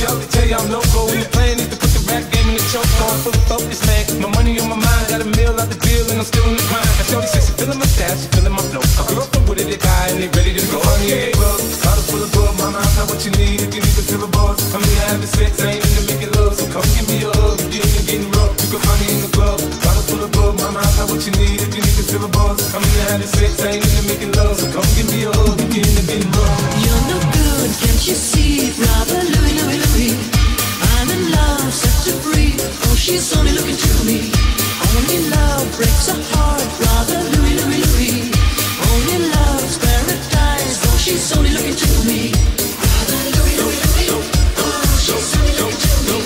Shorty tell you I'm loco. And the plan is to put the rap game in the choke. I'm fully focused, man. My money on my mind, got a meal out the deal, and I'm still in the grind. And Shorty says she feeling my style, she feeling my flow. A girl from Wooded, they guy, and they ready to go. Honey, yeah, bro. Bottle full of bug, mama, I got what you need if you need to fill the bars. I'm here having sex, I ain't into making love, so come give me a hug. If you ain't getting rough, you can find me in the club. Bottle full of bug, mama, I got what you need if you need to fill the bars. I'm here having sex, I ain't into making love, so come give me a hug. If you ain't getting rough. You're no good, can't you see? Brother Louie, Louie, Louie, I'm in love, set to free. Oh, she's only looking to me. Only love breaks a heart. Brother Louie, Louie, Louie, only love's paradise. Oh, she's only looking to me. Brother Louie, Louie, Louie, oh, she's only looking to me.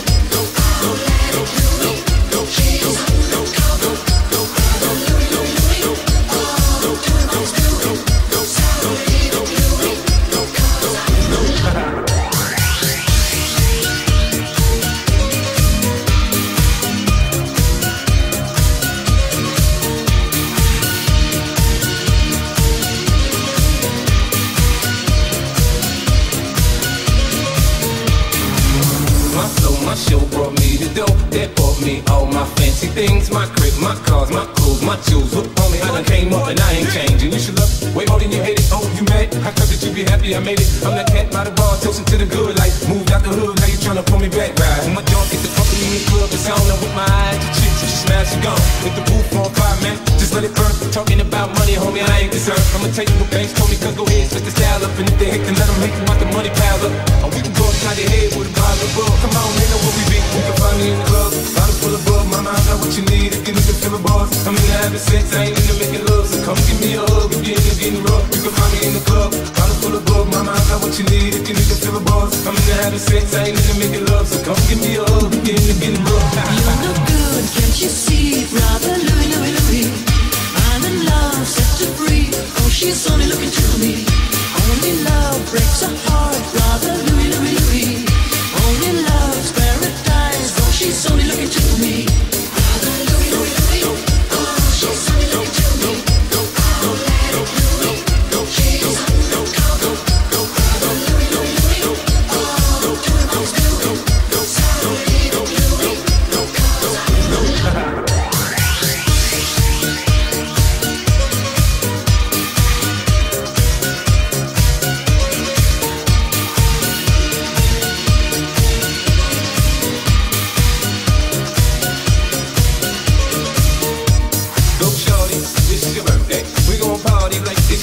My show brought me the dough, that bought me all my fancy things. My crib, my cars, my clothes, my shoes. Look on me, I done came up and I ain't changing. You should love it way more than you hate it. Oh, you mad? I thought that you be happy I made it. I'm that cat by the bar, toasting to the good life. Moved out the hood, now you tryna pull me back, right? When my dog get the company in the club, it's on. I'm with my eyes to chicks, she smash, she gone. With the roof on fire, man, just let it burn. Talking about money, homie, I ain't concerned. I'ma tell you what banks told me, cause go ahead, switch the style up. And if they hate, then let them hate, then watch the money pile up. Oh, we can go upside your head with a bottle of bug. Come on, they know what we be. You can find me in the club, bottle full of bug. Mama, I got what you need if you need to fill the bars. I'm in having sex, I ain't into making love, so come give me a hug if you ain't getting rough. You can find me in the club, bottle full of bug. Mama, I got what you need if you need to fill the bars. I'm in having sex, I ain't into making love, so come give me a hug if you ain't getting rough. You're no good, can't you see? Brother Louie, Louie, Louie, I'm in love, set to free. Oh, she's only looking to me. Only love breaks a heart. Brother Louie, Louie, Louie, only love's paradise. Oh, she's only looking to me. Brother Louie, Louie, Louie, oh, she's only looking to me.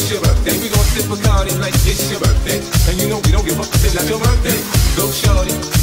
Bacardi like it's your birthday, and you know we don't give up till it's your birthday. Go shorty.